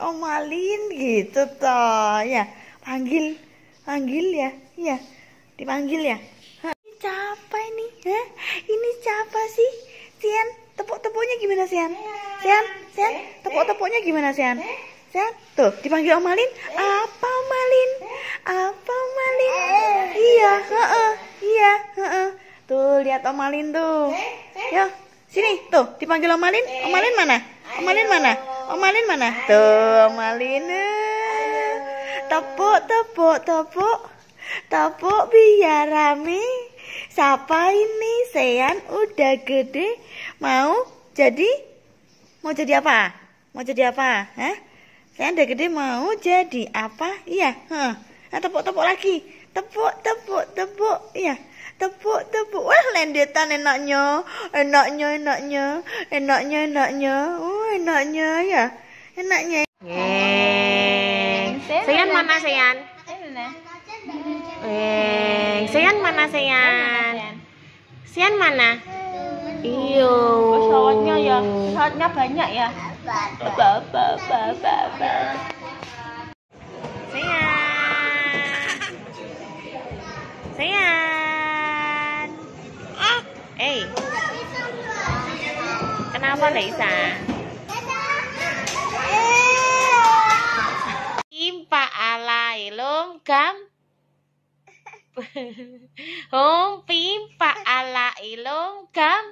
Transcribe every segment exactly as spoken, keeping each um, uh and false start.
omalin gitu toh ya. Panggil, panggil ya, ya, dipanggil ya. Hah, ini siapa ini? Hah? Ini siapa sih? Sian, tepuk-tepuknya gimana Sian? Sian, Sian, tepuk-tepuknya gimana Sian? Sian, tuh dipanggil omalin. Apa omalin? Apa omalin? Iya, heeh, iya, heeh. Tuh lihat omalin tuh. Yo, sini tuh dipanggil omalin. Omalin mana? Omalin mana? Omalin mana? Tuh omalin. Tepuk, tepuk, tepuk, tepuk biar rame. Siapa ini? Sean udah gede, mau jadi, mau jadi apa? Mau jadi apa? Hah? Sean udah gede mau jadi apa? Iya. Hah. Nah, tepuk, tepuk lagi. Tepuk, tepuk, tepuk. Iya. Tepuk, tepuk. Wah, lendetan enaknya, enaknya, enaknya, enaknya, enaknya. Oh, enaknya ya, enaknya. Yeay. Sean mana Sean? Eh, Sean mana Sean? Sean mana? Iyo. Pesawatnya ya, pesawatnya banyak ya. Ba ba ba ba ba. Sean. Sean. Eh. Kenapa Lisa? Impa alai longkam. Hong pimpa alai longkam.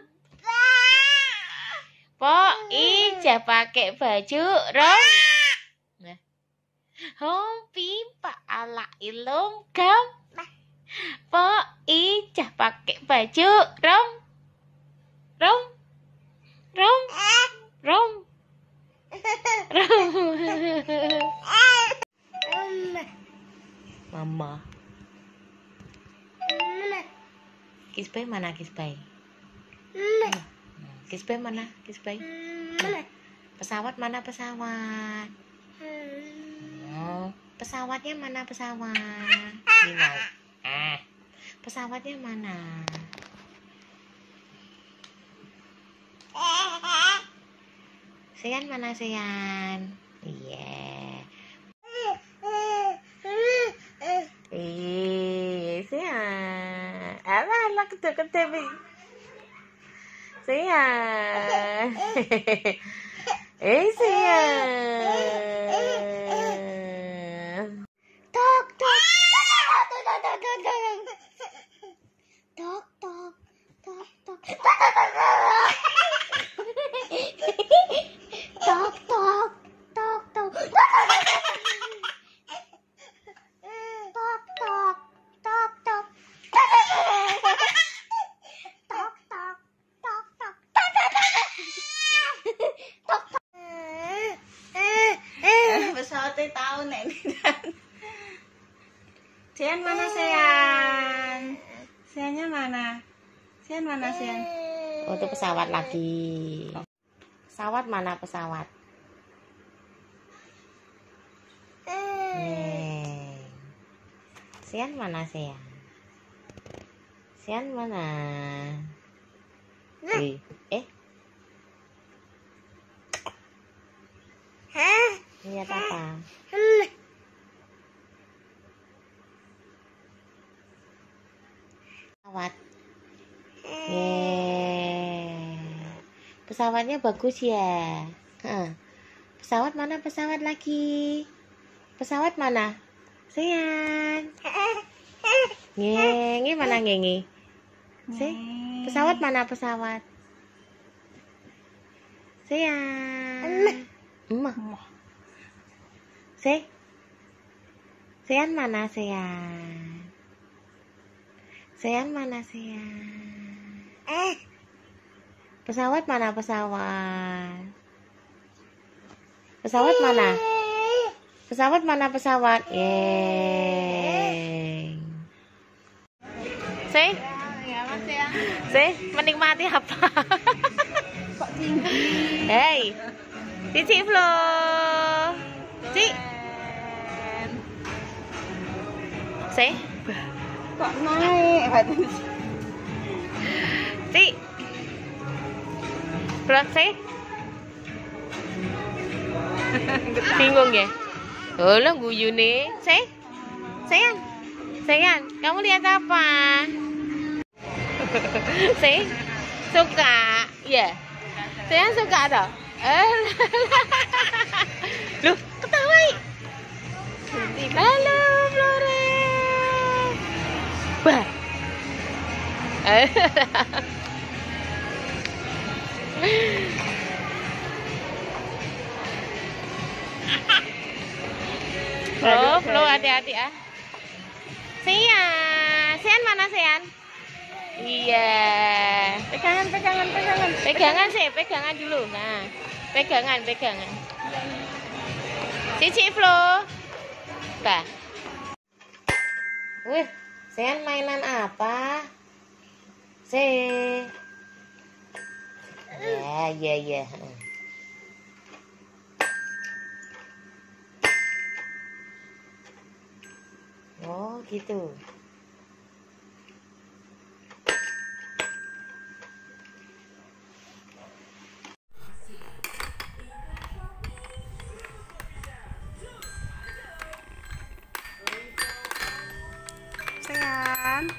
Po Ija pakai baju rom. Hong pimpa alai longkam. Po Ija pakai baju rom. Rom. Rom. Rom. Rom. Mama. Kisbay mana Kisbay? Kisbay mana Kisbay? Pesawat mana pesawat? Oh, pesawatnya mana pesawat? Ini mau. Ah, pesawatnya mana? Sean mana Sean? Iya. Eh, Sean. Alah, alah kedek-kedek. Sean. Eh, Sean. Tok tok. Tok tok. Tok tok. Tok tok. Tok tok. Tok tok. Tok tok. Tok tok. Tok tok. Tok tok. Pesawatnya tahu nek ini. Sean mana Sean? Seannya mana? Sean mana Sean? Oh, itu pesawat lagi. Pesawat mana pesawat? Nih. Sean mana Sean? Sean mana? Eh, eh. Lihat apa? Pesawat. Yeay. Pesawatnya bagus ya. Hah. Pesawat mana pesawat lagi? Pesawat mana? Sean. Ngengi mana ngengi? Se? Pesawat mana pesawat? Sean. Emah. Se? Sean mana Sean? Sean mana Sean? Eh. Pesawat mana pesawat? Pesawat mana? Pesawat mana pesawat? Yeay. Se? Se, menikmati apa? Kok tinggi? Hei. Cici Flo. Ci. Se? Kok naik? Ci. Belum se? Bingung ya? Oh, lo guyu nih. Say, sayang, sayang, kamu lihat apa? Say, suka, ya? Sayang suka toh? Eh, loh, ketawa. Halo, Flore. Bah. Flo, Flo hati-hati ah. Sean, Sean mana Sean? Iya. Pegangan, pegangan, pegangan. Pegangan sih, pegangan dulu. Nah, pegangan, pegangan. Cici Flo. Bah. Wih, Sean mainan apa? Se. Ya, ya, ya. Oh, gitu. Sayang.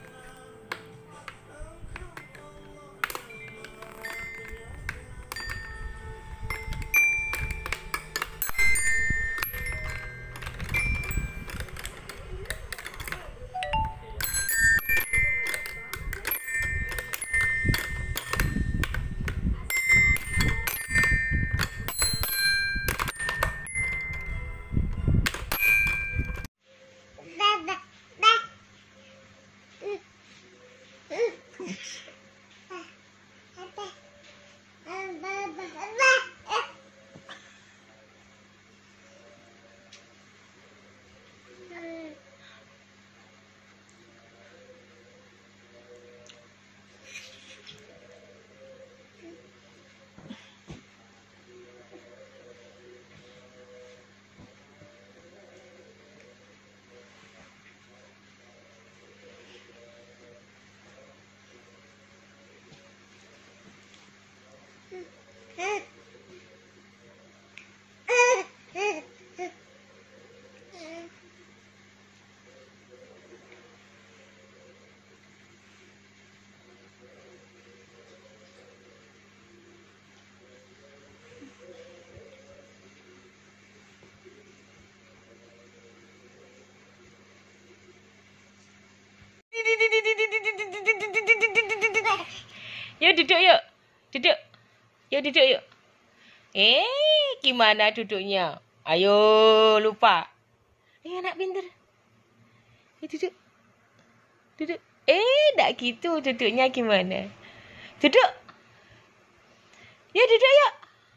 Yuk duduk yuk. Duduk. Yuk duduk yuk. Eh, gimana duduknya? Ayo, lupa. Eh, anak pinter. Eh, duduk. Duduk. Eh, enggak gitu duduknya gimana? Duduk. Yuk duduk yuk.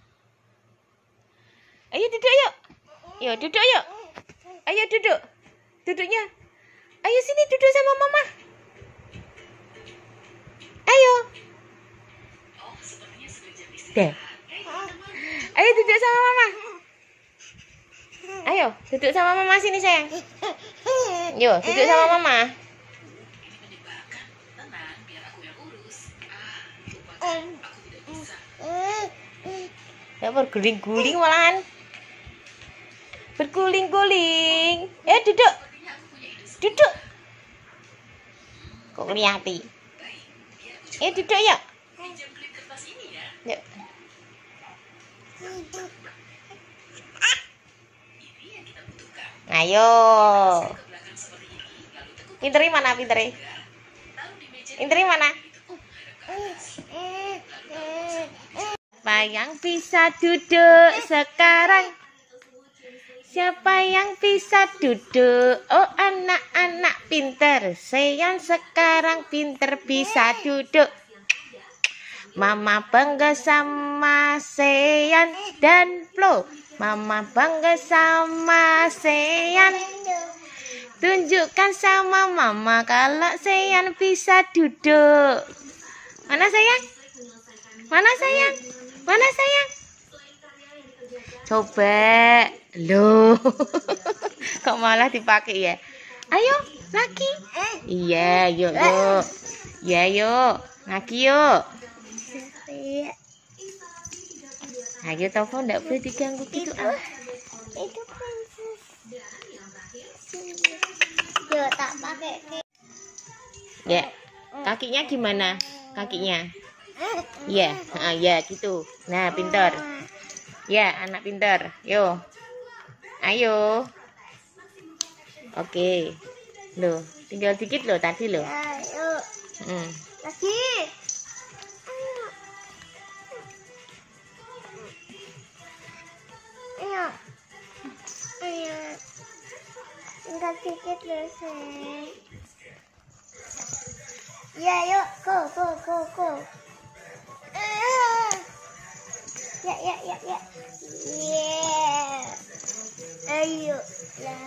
Ayo duduk yuk. Yuk duduk yuk. Ayo duduk. Duduknya. Ayo sini duduk sama mama. Ayo. Deh. Ayo duduk sama mama. Ayo duduk sama mama sini sayang. Yuk duduk sama mama. Ya berguling-guling malahan. Berguling-guling. Eh duduk. Duduk. Kok ngeliati? Eh duduk yuk. Yuk. Ayo. Pinteri mana pinteri? Pinteri mana? Siapa yang bisa duduk sekarang? Siapa yang bisa duduk? Oh anak-anak pinter. Sean sekarang pinter bisa duduk. Mama bangga sama Sean dan Flo. Mama bangga sama Sean. Tunjukkan sama mama kalau Sean bisa duduk. Mana sayang? Mana sayang? Mana sayang? Coba. Loh. Kok malah dipakai ya? Ayo, lagi. Iya, yuk, yuk. Ya, yuk. Lagi yuk. Ayo telepon, enggak boleh diganggu gitu ah. Itu princess. Yo tak pakai. Ya, kakinya gimana? Kakinya? Ya, ah, ya gitu. Nah, pintar. Ya, anak pintar. Yo, ayo. Oke. Loh, tinggal dikit loh tadi loh. Ayo. Hmm. Lagi. Ayo. Ayo. Tinggal dikit loh, sayang. Ya, yuk, go, go, go, go. Ya, ya, ya, ya. Yeah. Ayo, lah.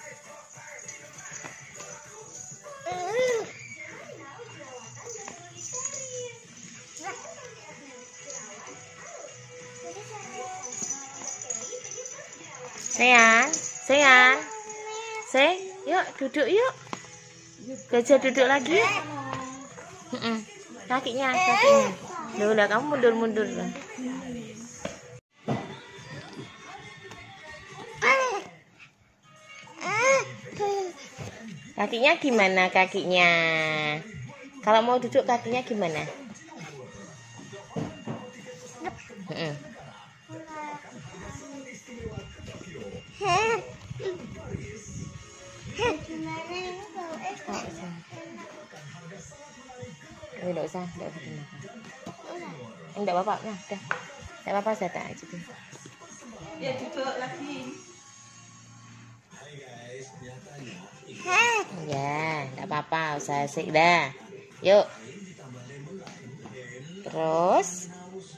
Sayang, sayang. Sayang, yuk duduk yuk. Gajah duduk lagi yuk. Mm-mm. Kakinya, kakinya. Loh lah, kamu mundur-mundur lah. Kakinya gimana kakinya? Kalau mau duduk kakinya gimana? Mm-mm. Oh, enggak usah, enggak usah dimakan. Enggak apa-apa, nah, udah. Enggak apa-apa, saya tak aja. Ya duduk lagi. Ya, enggak apa-apa, usah asik dah. Yuk. Terus.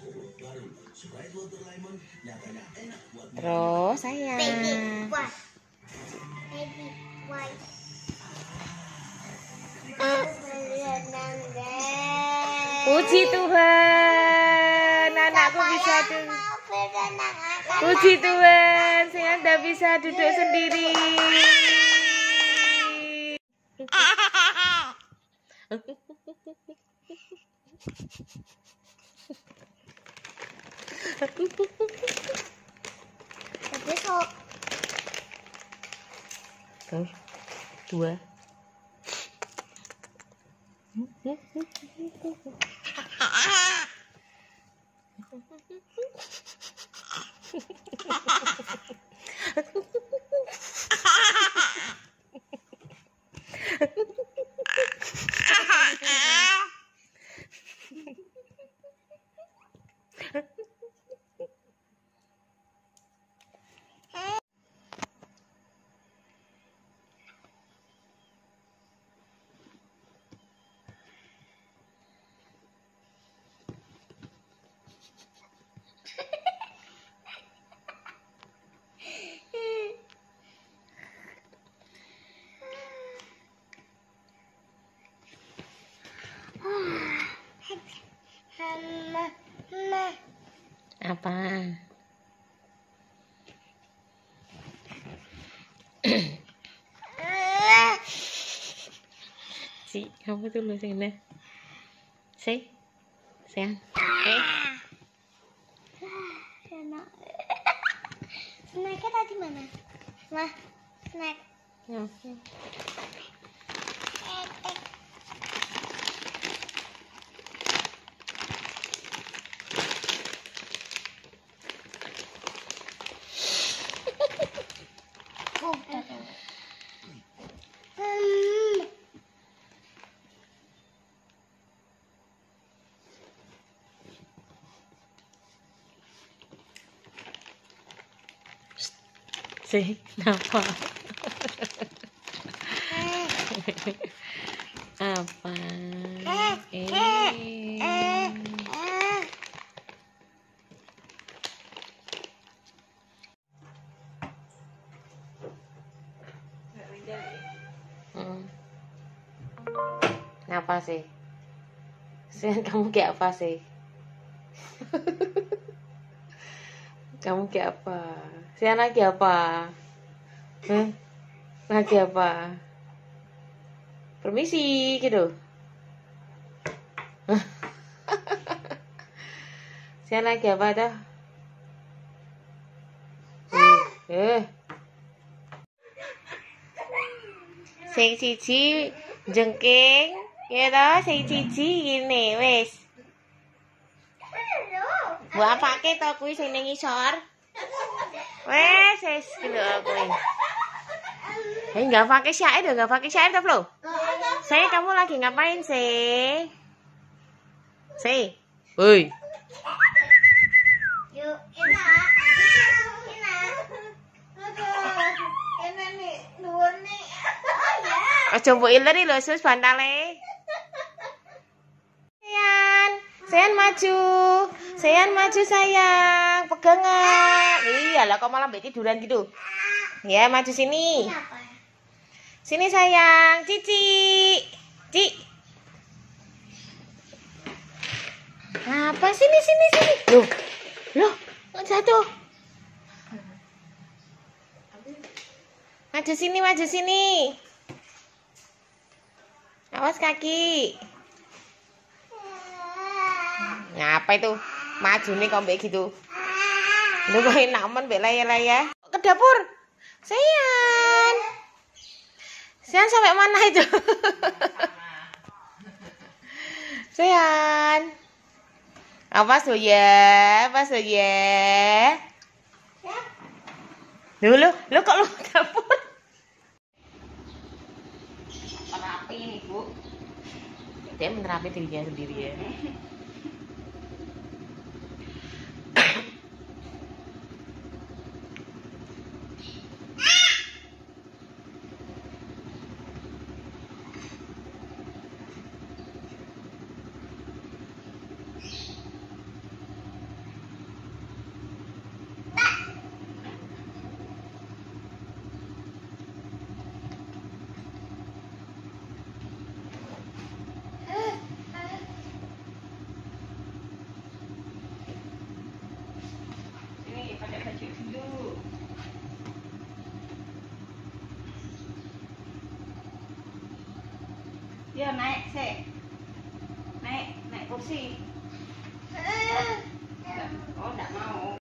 Terus sayang. Baby, what? Baby, what? Puji Tuhan, anakku bisa duduk. Puji Tuhan, saya udah bisa duduk sendiri. Besok. Terus, dua. Apa? Si, kamu tuh lu sini. Si, sayang. Eh. Snacknya tadi mana? Mah, snack. Ya. Si, kenapa? Apa? Eh. Hmm. Kenapa sih? Sayang, kamu kayak apa sih? Kamu kayak apa? Sayang lagi apa? Hah? Lagi apa? Permisi gitu. Sayang lagi apa dah? Eh. Sing siji jengking, ya toh, sing siji ngene wis. Mbok apake to kuwi sing ning ngisor? Wes, wis lho kuwi. Eh, enggak pakai syair dong, enggak pakai syair toh, Flo? Saya kamu lagi ngapain sih? Say. Woi. Yuk, enak. Enak. Enak nih, dhuwur nih. Aja mbok ileri lho, sus bantale. Sayan, Sayan maju. Sayan maju sayang, pegangan. Iya lah, kok malah mbek tiduran gitu. Ya, maju sini. Sini sayang, Cici. Ci. Apa sini sini sini? Loh. Loh, kok jatuh? Maju sini, maju sini. Awas kaki. Ngapa itu? Maju nih kok mbek gitu. Lu kok enak men mbek laya-laya. Ke dapur. Sayan. Sayan sampai mana itu? Sayan. Awas lo ya, awas lo ya. Lu lu, lu kok lu ke dapur? Terapi nih, Bu. Dia menerapi dirinya sendiri ya. Pakai baju dulu. Ya naik sih. Naik, naik kursi. Oh, enggak mau.